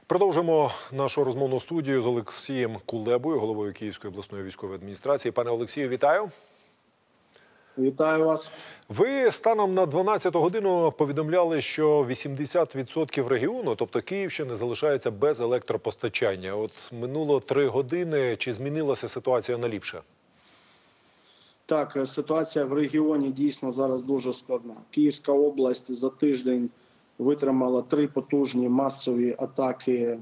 Продовжимо нашу розмовну студію з Олексієм Кулебою, головою Київської обласної військової адміністрації. Пане Олексію, вітаю. Вітаю вас. Ви станом на 12 годину повідомляли, що 80% регіону, тобто Київщини, залишається без електропостачання. От минуло 3 години. Чи змінилася ситуація на ліпше? Так, ситуація в регіоні дійсно зараз дуже складна. Київська область за тиждень витримала 3 потужні масові атаки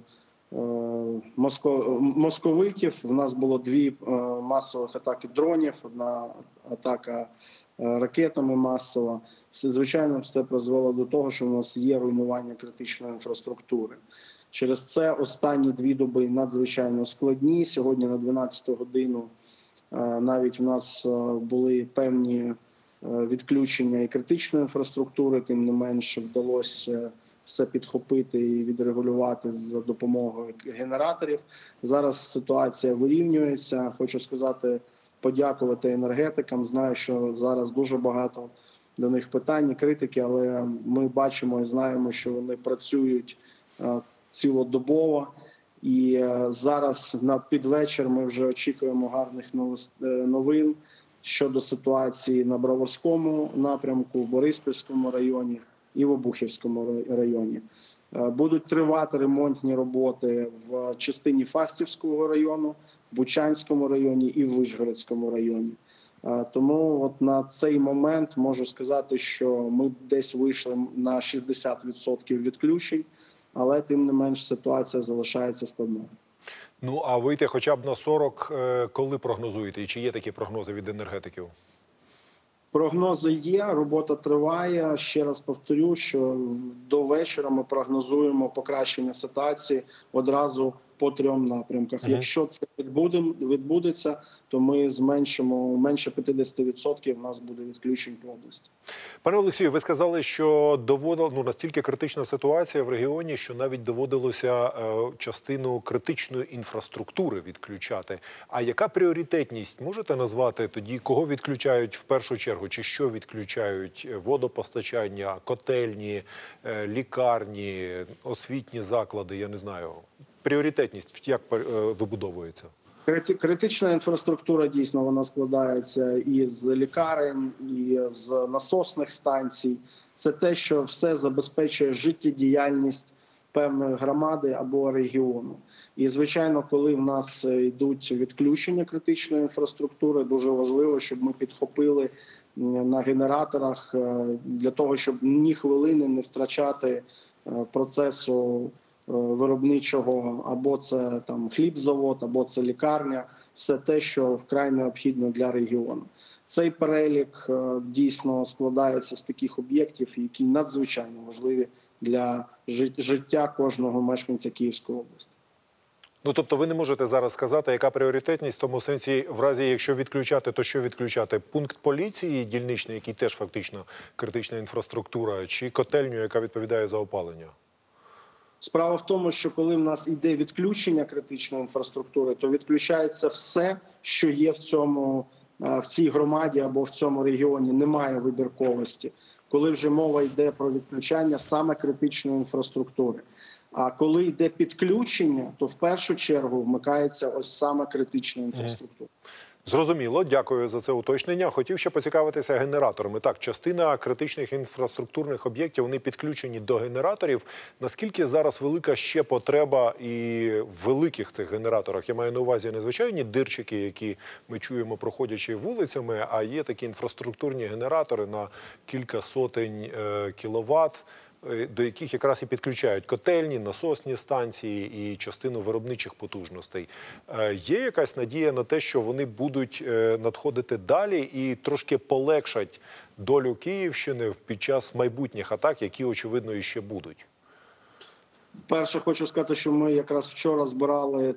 московитів. У нас було 2 масових атаки дронів, 1 атака ракетами масова. Звичайно, все призвело до того, що в нас є руйнування критичної інфраструктури. Через це останні 2 доби надзвичайно складні. Сьогодні на 12 годину навіть в нас були певні відключення і критичної інфраструктури, тим не менше вдалося все підхопити і відрегулювати за допомогою генераторів. Зараз ситуація вирівнюється. Хочу сказати, подякувати енергетикам. Знаю, що зараз дуже багато до них питань, критики, але ми бачимо і знаємо, що вони працюють цілодобово. І зараз на підвечір ми вже очікуємо гарних новин щодо ситуації на Броварському напрямку, в Бориспільському районі і в Обухівському районі. Будуть тривати ремонтні роботи в частині Фастівського району, Бучанському районі і в Вишгородському районі. Тому от на цей момент можу сказати, що ми десь вийшли на 60% відключень, але тим не менш ситуація залишається складною. Ну, а вийти хоча б на 40, коли прогнозуєте? І чи є такі прогнози від енергетиків? Прогнози є, робота триває. Ще раз повторю, що до вечора ми прогнозуємо покращення ситуації одразу по 3 напрямках. Якщо це відбудеться, то ми зменшимо, менше 50% в нас буде відключень по області. Пане Олексію, ви сказали, що настільки критична ситуація в регіоні, що навіть доводилося частину критичної інфраструктури відключати. А яка пріоритетність? Можете назвати тоді, кого відключають в першу чергу? Чи що відключають? Водопостачання, котельні, лікарні, освітні заклади, я не знаю. Пріоритетність як вибудовується? Критична інфраструктура, дійсно, вона складається із лікарень, і з насосних станцій. Це те, що все забезпечує життєдіяльність певної громади або регіону. І, звичайно, коли в нас йдуть відключення критичної інфраструктури, дуже важливо, щоб ми підхопили на генераторах для того, щоб ні хвилини не втрачати процесу виробничого, або це там хлібзавод, або це лікарня, все те, що вкрай необхідно для регіону. Цей перелік дійсно складається з таких об'єктів, які надзвичайно важливі для життя кожного мешканця Київської області. Ну, тобто ви не можете зараз сказати, яка пріоритетність, в тому сенсі, в разі, якщо відключати, то що відключати? Пункт поліції дільничний, який теж фактично критична інфраструктура, чи котельню, яка відповідає за опалення? Справа в тому, що коли в нас йде відключення критичної інфраструктури, то відключається все, що є в цій громаді або в цьому регіоні. Немає вибірковості. Коли вже мова йде про відключання саме критичної інфраструктури. А коли йде підключення, то в першу чергу вмикається ось саме критична інфраструктура. Зрозуміло, дякую за це уточнення. Хотів ще поцікавитися генераторами. Так, частина критичних інфраструктурних об'єктів, вони підключені до генераторів. Наскільки зараз велика ще потреба і в великих цих генераторах? Я маю на увазі не звичайні дирчики, які ми чуємо, проходячи вулицями, а є такі інфраструктурні генератори на кілька сотень кіловат, до яких якраз і підключають котельні, насосні станції і частину виробничих потужностей. Є якась надія на те, що вони будуть надходити далі і трошки полегшать долю Київщини під час майбутніх атак, які, очевидно, іще будуть? Перше, хочу сказати, що ми якраз вчора збирали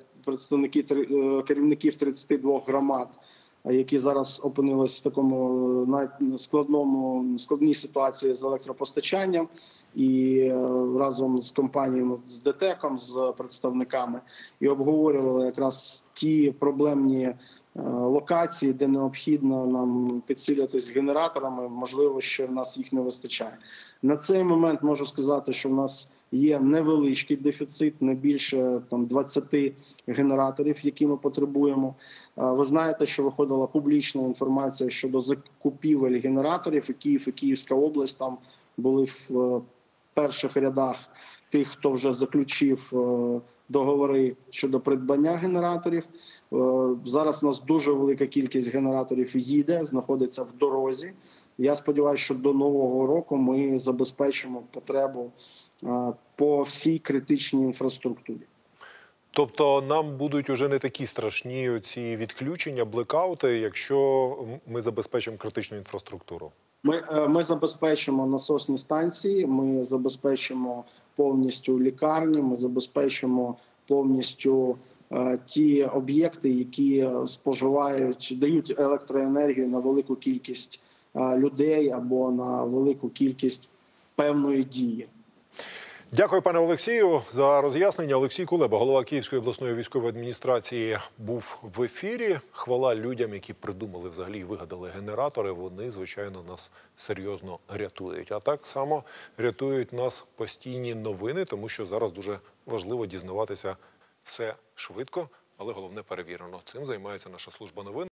керівників 32 громад, які зараз опинились в такому складній ситуації з електропостачанням, і разом з компаніями, з ДТЕКом, з представниками, і обговорювали якраз ті проблемні локації, де необхідно нам підсилюватись генераторами, можливо, що в нас їх не вистачає. На цей момент можу сказати, що в нас є невеличкий дефіцит, не більше 20 генераторів, які ми потребуємо. Ви знаєте, що виходила публічна інформація щодо закупівель генераторів, і Київ і Київська область там були в перших рядах тих, хто вже заключив договори щодо придбання генераторів. Зараз у нас дуже велика кількість генераторів їде, знаходиться в дорозі. Я сподіваюся, що до Нового року ми забезпечимо потребу по всій критичній інфраструктурі. Тобто нам будуть уже не такі страшні ці відключення, блекаути, якщо ми забезпечимо критичну інфраструктуру? Ми забезпечимо насосні станції, ми забезпечимо повністю лікарні, ми забезпечимо повністю ті об'єкти, які дають електроенергію на велику кількість людей або на велику кількість певної дії. Дякую, пане Олексію, за роз'яснення. Олексій Кулеба, голова Київської обласної військової адміністрації, був в ефірі. Хвала людям, які придумали взагалі і вигадали генератори. Вони, звичайно, нас серйозно рятують. А так само рятують нас постійні новини, тому що зараз дуже важливо дізнаватися все швидко, але головне перевірено. Цим займається наша служба новин.